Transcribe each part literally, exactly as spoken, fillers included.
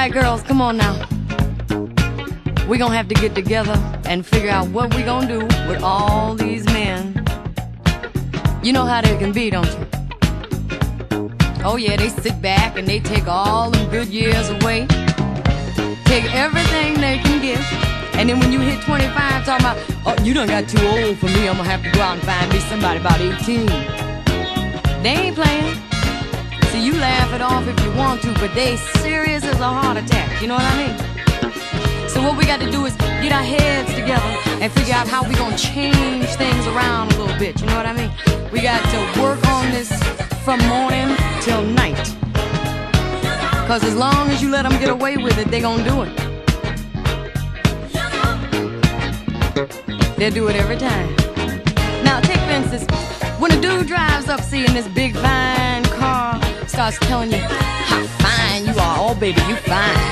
right, girls, come on now. We're gonna have to get together and figure out what we're gonna do with all these men. You know how they can be, don't you? Oh yeah, they sit back and they take all them good years away. Take everything they can get. And then when you hit twenty-five, talking about, oh, you done got too old for me, I'm gonna have to go out and find me somebody about eighteen. They ain't playing. See, you laugh it off if you want to, but they serious as a heart attack, you know what I mean? So what we got to do is get our heads together and figure out how we gonna change things around a little bit, you know what I mean? We got to work on this from morning till night. Cause as long as you let them get away with it, they gonna do it. They'll do it every time. Now take for instance, when a dude drives up seeing this big fine car, starts telling you how fine you are, oh baby, you fine.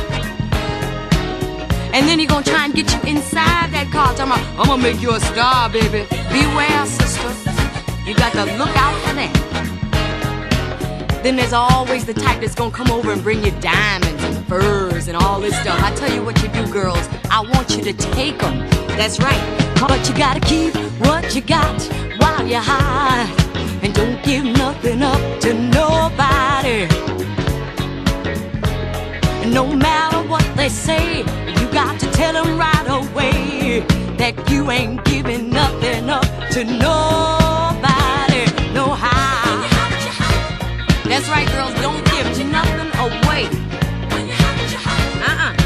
And then he gonna try and get you inside that car, talking about, I'm gonna make you a star, baby. Beware, sister, you got to look out for that. Then there's always the type that's gonna come over and bring you diamonds and furs and all this stuff. I tell you what you do, girls, I want you to take them. That's right, but you gotta keep what you got while you're high, and don't give nothing up to nobody. And no matter what they say, you got to tell them right away that you ain't giving nothing up to nobody. No how. That's right, girls, don't give nothing away. Uh-uh.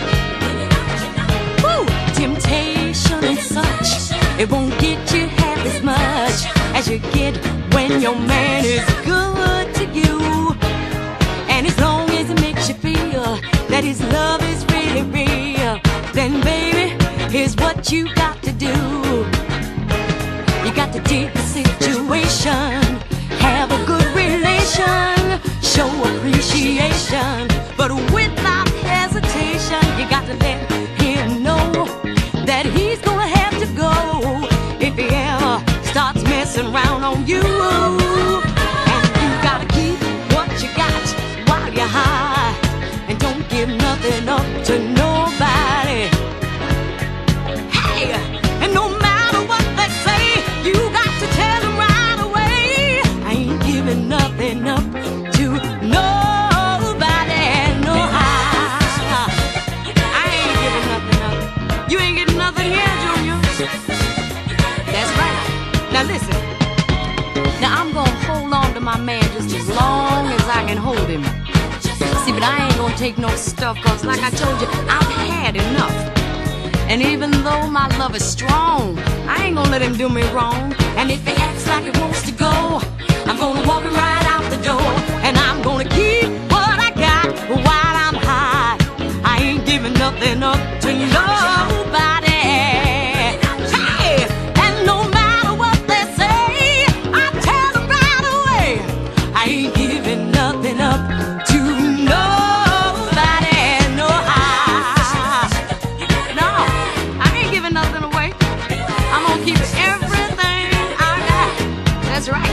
Woo! Temptation and such, it won't get you half as much as you get when your man is good to you. And as long as it makes you feel that his love is really real, then baby, here's what you got to do. You got to take the situation, have a good relation, show appreciation, but without hesitation, you got to let him know that he's gonna have to go if he ever starts messing around on you. And you gotta keep what you got while you're high, and don't give nothing up to nobody. Hey, and no matter what they say, you got to tell them right away, I ain't giving nothing up to nobody. No how, I ain't giving nothing up. You ain't getting nothing here, Junior. That's right. Now listen. Now I'm gonna hold on to my man just as long as I can hold him. See, but I ain't gonna take no stuff, cause like I told you, I've had enough. And even though my love is strong, I ain't gonna let him do me wrong. And if he acts like he wants to go, I'm gonna walk him right out the door. And I'm gonna keep what I got while I'm high. I ain't giving nothing up to nobody. Hey, and no matter what they say, I tell them right away, I ain't giving nothing up to nobody. No how. No, I ain't giving nothing away. I'm gonna keep everything I got. That's right.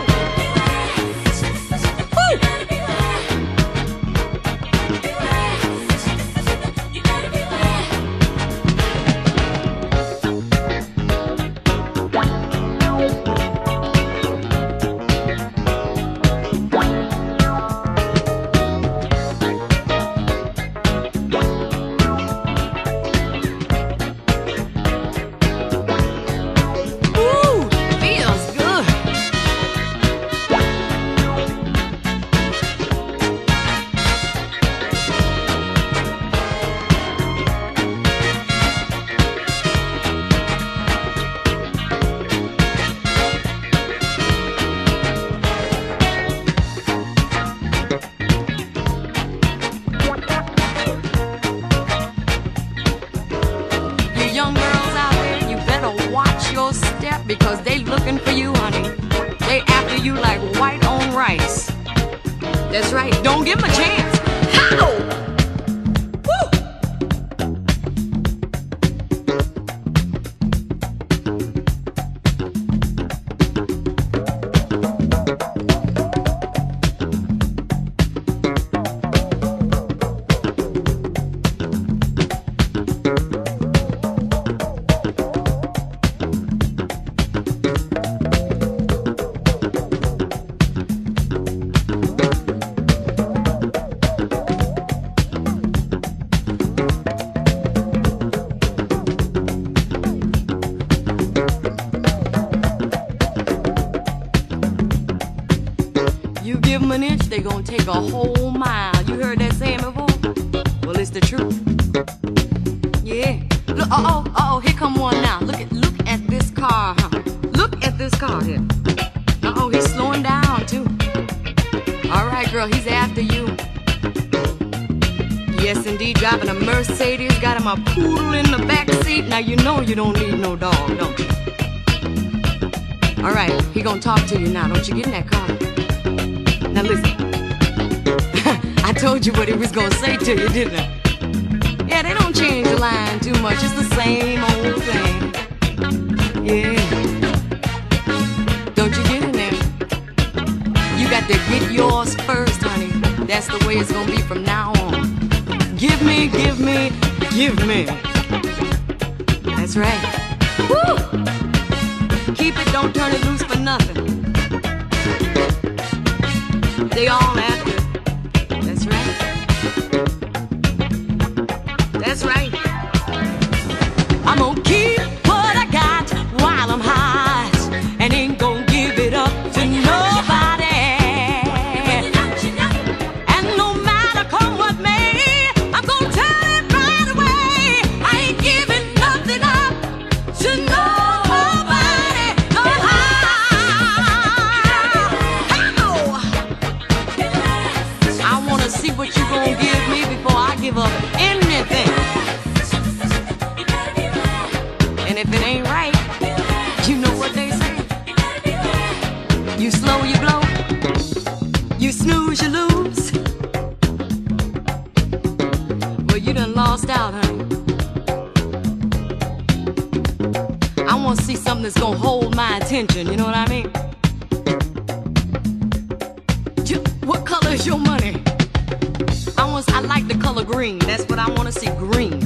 Because they looking for you, honey. They after you like white on rice. That's right. Don't give them a chance. How? give them an inch, they gonna take a whole mile. You heard that saying before? Well, it's the truth. Yeah. Look, uh oh, uh oh, here come one now. Look at, look at this car, huh? Look at this car here. Uh oh, he's slowing down too. All right, girl, he's after you. Yes, indeed, driving a Mercedes, got him a poodle in the back seat. Now you know you don't need no dog, don't you? All right, he gonna talk to you now. Don't you get in that car. Now listen. I told you what he was gonna say to you, didn't I? Yeah, they don't change the line too much. It's the same old thing. Yeah. Don't you get in there. You got to get yours first, honey. That's the way it's gonna be from now on. Give me, give me, give me. That's right. Woo! Keep it, don't turn it loose for nothing. They all after it. That's right. That's right. I'm gonna keep what I got while I'm hot, and ain't gonna give it up to nobody. And no matter come what may, I'm gonna tell it right away. I ain't giving nothing up to nobody. No how. I wanna see what you gonna give me before I give up anything. And if it ain't right, you know what they say. You slow, you blow. You snooze, you lose. Well, you done lost out, honey. I want to see something that's gonna hold my attention, you know what I mean? You- What color is your money? I want, I like the color green. That's what I want to see, green.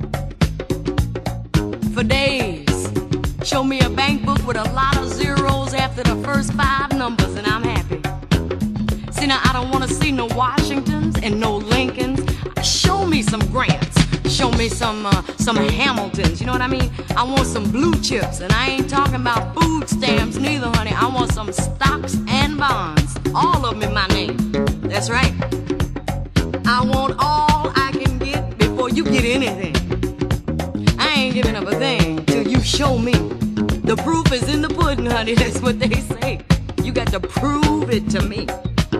For days, show me a bank book with a lot of zeros after the first five numbers, and I'm happy. See, now I don't want to see no Washingtons and no Lincolns. Show me some Grants. Show me some uh, some Hamiltons. You know what I mean? I want some blue chips, and I ain't talking about food stamps neither, honey. I want some stocks and bonds, all of them in my name. That's right. I want all I can get before you get anything. I ain't giving up a thing till you show me. The proof is in the pudding, honey. That's what they say. You got to prove it to me.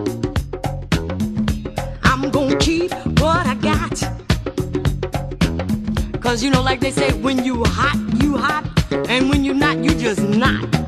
I'm gonna keep what I got. Cause you know, like they say, when you hot, you hot. And when you not, you just not.